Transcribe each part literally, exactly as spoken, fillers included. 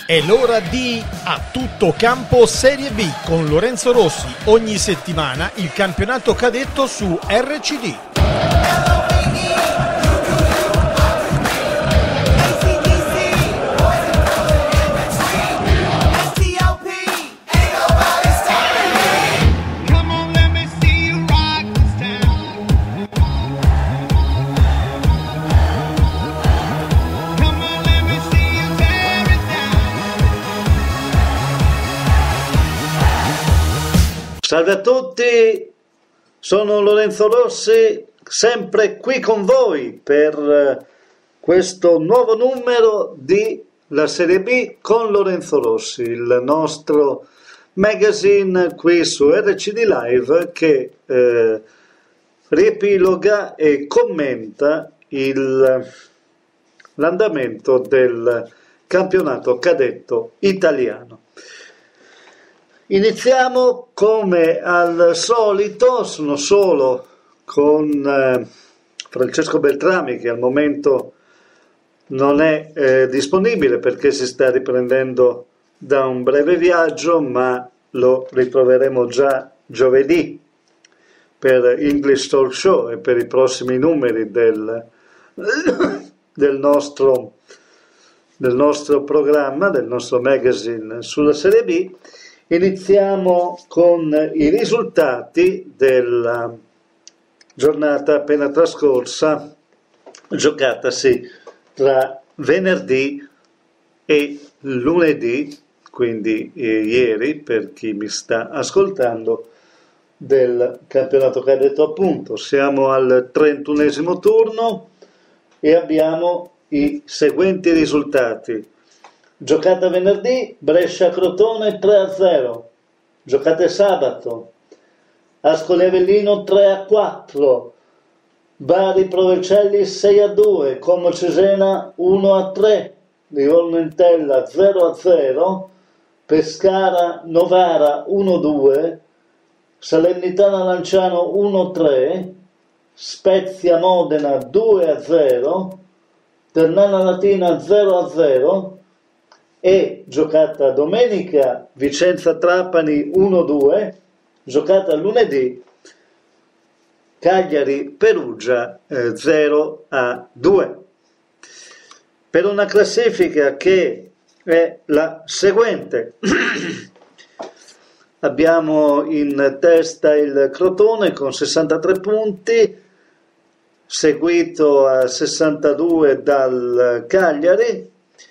È l'ora di A Tutto Campo Serie B con Lorenzo Rossi. Ogni settimana il campionato cadetto su R C D. Salve a tutti, sono Lorenzo Rossi, sempre qui con voi per questo nuovo numero di La Serie B con Lorenzo Rossi, il nostro magazine qui su R C D Live che eh, riepiloga e commenta il, l'andamento del campionato cadetto italiano. Iniziamo come al solito, sono solo con eh, Francesco Beltrami che al momento non è eh, disponibile perché si sta riprendendo da un breve viaggio, ma lo ritroveremo già giovedì per English Talk Show e per i prossimi numeri del, del, nostro, del nostro programma, del nostro magazine sulla Serie B. Iniziamo con i risultati della giornata appena trascorsa, giocatasi tra venerdì e lunedì, quindi eh, ieri, per chi mi sta ascoltando, del campionato cadetto appunto. Siamo al trentunesimo turno e abbiamo i seguenti risultati. Giocata venerdì, Brescia-Crotone tre a zero. Giocate sabato, Ascoli Avellino tre a quattro. Bari-Provercelli sei a due. Como-Cesena uno a tre. Livorno-Entella zero a zero. Pescara-Novara uno a due. Salernitana-Lanciano uno a tre. Spezia-Modena due a zero. Ternana-Latina zero a zero. E giocata domenica Vicenza-Trapani uno a due, giocata lunedì Cagliari-Perugia eh, zero a due. Per una classifica che è la seguente: abbiamo in testa il Crotone con sessantatré punti, seguito a sessantadue dal Cagliari.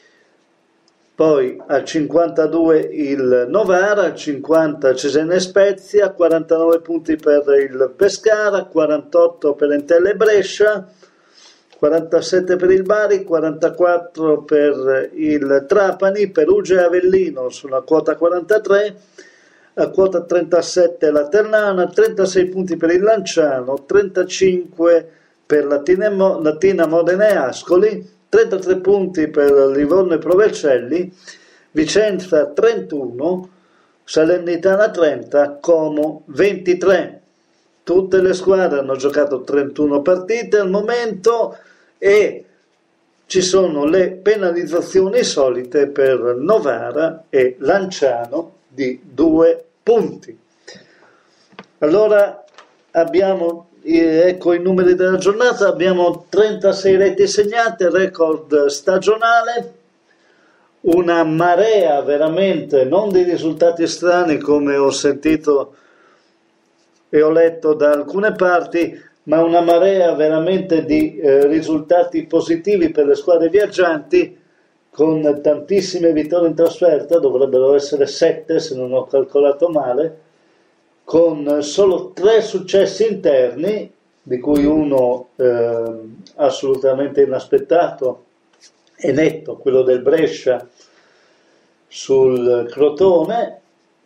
Poi a cinquantadue il Novara, a cinquanta Cesena e Spezia, quarantanove punti per il Pescara, quarantotto per Entella e Brescia, quarantasette per il Bari, quarantaquattro per il Trapani, Perugia e Avellino sulla quota quarantatré, a quota trentasette la Ternana, trentasei punti per il Lanciano, trentacinque per Latina, Latina Modena e Ascoli, trentatré punti per Livorno e Provercelli, Vicenza trentuno, Salernitana trenta, Como ventitré. Tutte le squadre hanno giocato trentuno partite al momento e ci sono le penalizzazioni solite per Novara e Lanciano di due punti. Allora abbiamo ecco i numeri della giornata, abbiamo trentasei reti segnate, record stagionale, una marea veramente, non di risultati strani come ho sentito e ho letto da alcune parti, ma una marea veramente di eh, risultati positivi per le squadre viaggianti, con tantissime vittorie in trasferta, dovrebbero essere sette se non ho calcolato male, con solo tre successi interni, di cui uno eh, assolutamente inaspettato e netto, quello del Brescia sul Crotone,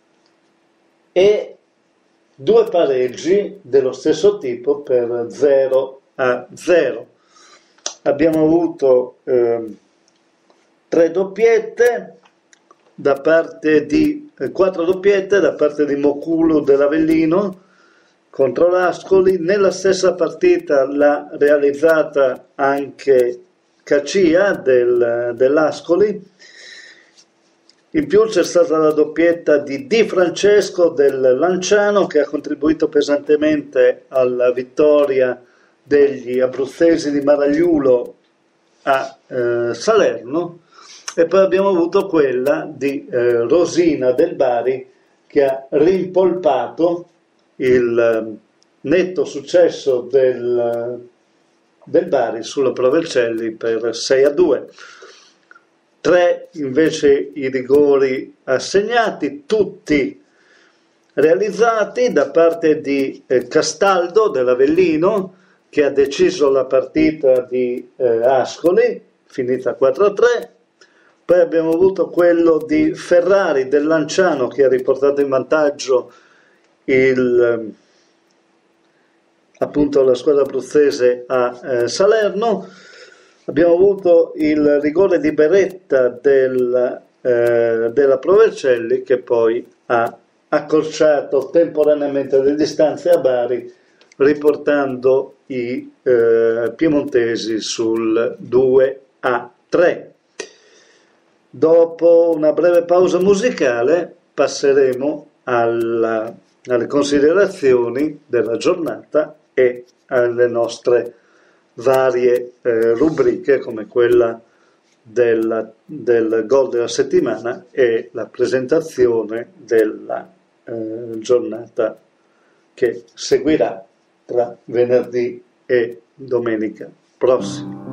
e due pareggi dello stesso tipo per zero a zero. Abbiamo avuto eh, tre doppiette da parte di quattro doppiette da parte di Mokulu dell'Avellino contro l'Ascoli. Nella stessa partita l'ha realizzata anche Cacia del, dell'Ascoli, In più c'è stata la doppietta di Di Francesco del Lanciano, che ha contribuito pesantemente alla vittoria degli abruzzesi di Maragliulo a eh, Salerno, e poi abbiamo avuto quella di eh, Rosina del Bari, che ha rimpolpato il eh, netto successo del, del Bari sulla Provercelli per sei a due. Tre invece i rigori assegnati, tutti realizzati da parte di eh, Castaldo dell'Avellino, che ha deciso la partita di eh, Ascoli, finita quattro a tre. Poi abbiamo avuto quello di Ferrari del Lanciano, che ha riportato in vantaggio il, appunto la squadra abruzzese a eh, Salerno. Abbiamo avuto il rigore di Beretta del, eh, della Provercelli, che poi ha accorciato temporaneamente le distanze a Bari, riportando i eh, piemontesi sul due a tre. Dopo una breve pausa musicale passeremo alla, alle considerazioni della giornata e alle nostre varie eh, rubriche, come quella della, del gol della settimana e la presentazione della eh, giornata che seguirà tra venerdì e domenica prossima.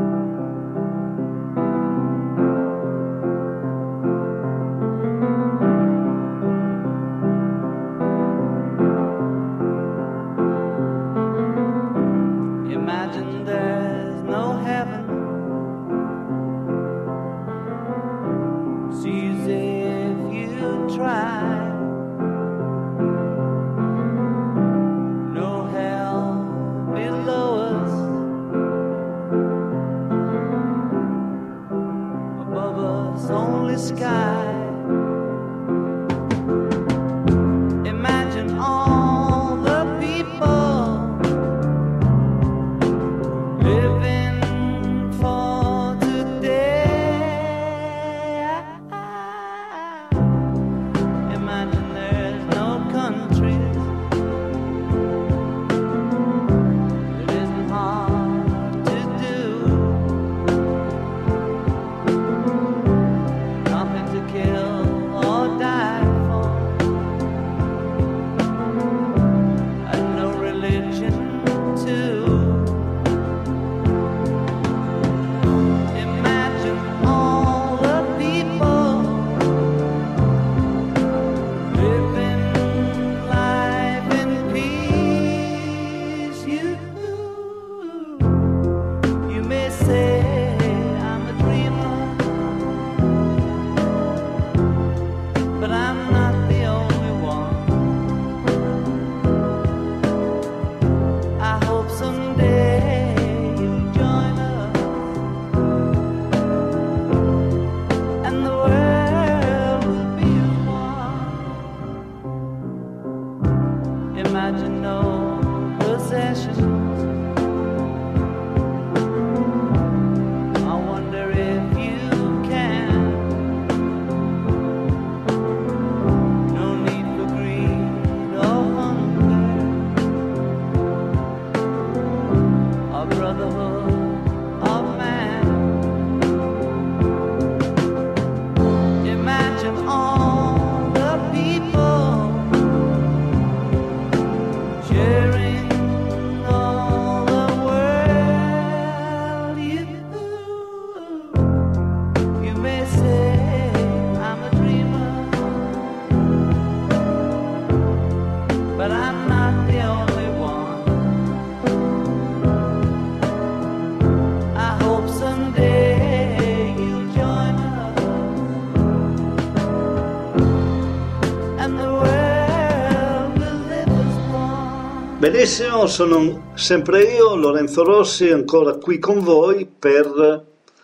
Benissimo, sono sempre io, Lorenzo Rossi, ancora qui con voi per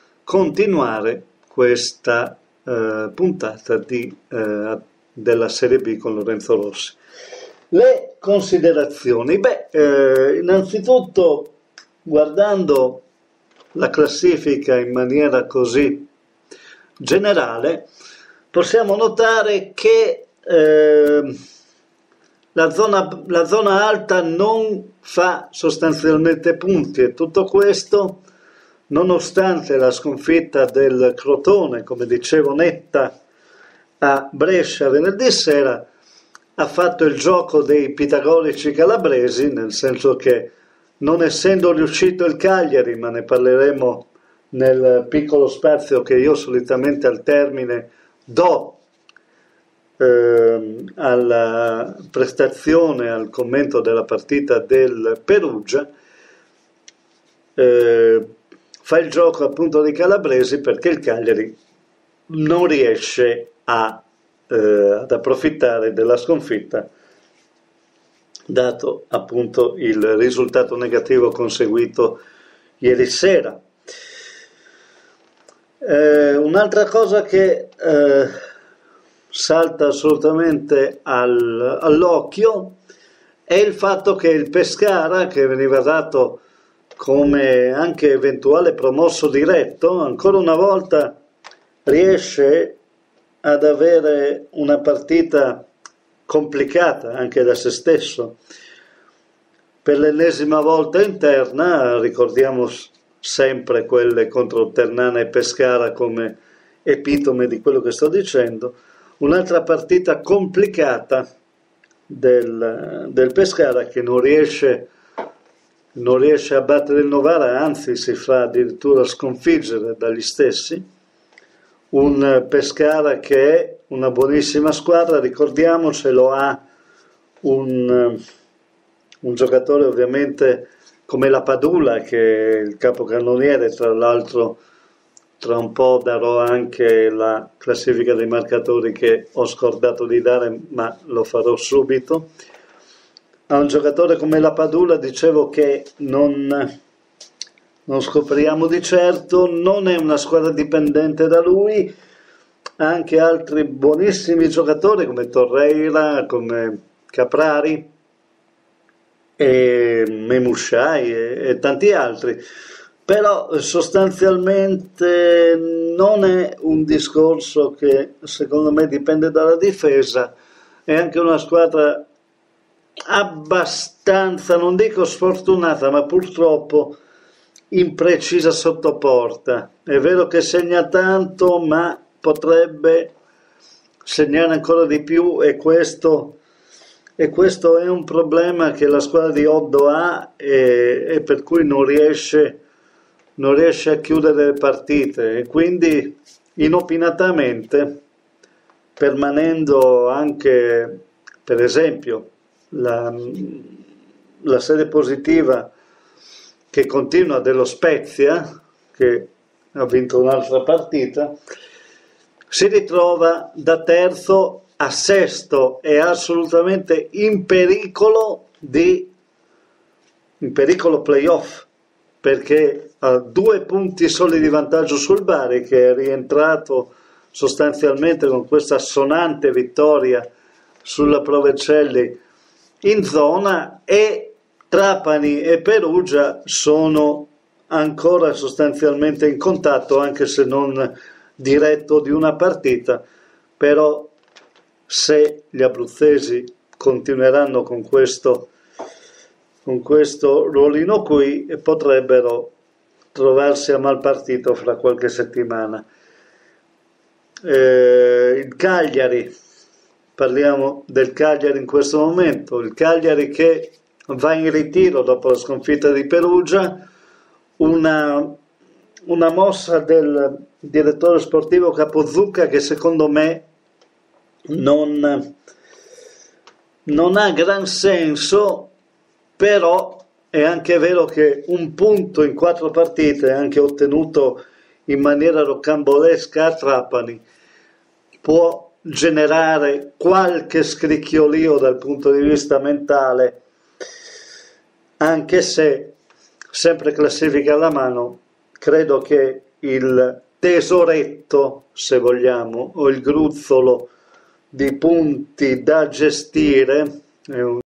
continuare questa eh, puntata di, eh, della Serie B con Lorenzo Rossi. Le considerazioni, beh, eh, innanzitutto guardando la classifica in maniera così generale, possiamo notare che eh, la, zona, la zona alta non fa sostanzialmente punti, e tutto questo nonostante la sconfitta del Crotone, come dicevo, netta a Brescia venerdì sera, ha fatto il gioco dei pitagorici calabresi, nel senso che non essendo riuscito il Cagliari, ma ne parleremo nel piccolo spazio che io solitamente al termine do eh, alla prestazione, al commento della partita del Perugia, eh, fa il gioco appunto dei calabresi, perché il Cagliari non riesce a, eh, ad approfittare della sconfitta, dato appunto il risultato negativo conseguito ieri sera. Eh, un'altra cosa che eh, salta assolutamente al, all'occhio è il fatto che il Pescara, che veniva dato come anche eventuale promosso diretto, ancora una volta riesce ad avere una partita complicata anche da se stesso. Per l'ennesima volta interna, ricordiamo sempre quelle contro Ternana e Pescara come epitome di quello che sto dicendo, un'altra partita complicata del, del Pescara, che non riesce non riesce a battere il Novara, anzi si fa addirittura sconfiggere dagli stessi. Un Pescara che è una buonissima squadra, ricordiamocelo, ha un, un giocatore ovviamente come la Padula, che è il capocannoniere, tra l'altro tra un po' darò anche la classifica dei marcatori che ho scordato di dare, ma lo farò subito. A un giocatore come la Padula, dicevo, che non, non scopriamo di certo, non è una squadra dipendente da lui, ha anche altri buonissimi giocatori come Torreira, come Caprari e Memushai e, e tanti altri, però sostanzialmente non è un discorso che secondo me dipende dalla difesa, è anche una squadra abbastanza, non dico sfortunata, ma purtroppo imprecisa sotto porta. È vero che segna tanto, ma potrebbe segnare ancora di più, e questo, e questo è un problema che la squadra di Oddo ha, e, e per cui non riesce, non riesce a chiudere le partite, e quindi inopinatamente, permanendo anche, per esempio, La, la serie positiva che continua dello Spezia, che ha vinto un'altra partita, si ritrova da terzo a sesto, è assolutamente in pericolo di in pericolo playoff, perché ha due punti soli di vantaggio sul Bari, che è rientrato sostanzialmente con questa assonante vittoria sulla Provercelli in zona, e Trapani e Perugia sono ancora sostanzialmente in contatto, anche se non diretto di una partita. Però se gli abruzzesi continueranno con questo, con questo ruolino qui, potrebbero trovarsi a mal partito fra qualche settimana. Eh, il Cagliari, parliamo del Cagliari in questo momento, il Cagliari che va in ritiro dopo la sconfitta di Perugia, una, una mossa del direttore sportivo Capozzucca che secondo me non, non ha gran senso, però è anche vero che un punto in quattro partite, anche ottenuto in maniera rocambolesca a Trapani, può generare qualche scricchiolio dal punto di vista mentale, anche se, sempre classifica alla mano, credo che il tesoretto, se vogliamo, o il gruzzolo di punti da gestire, è un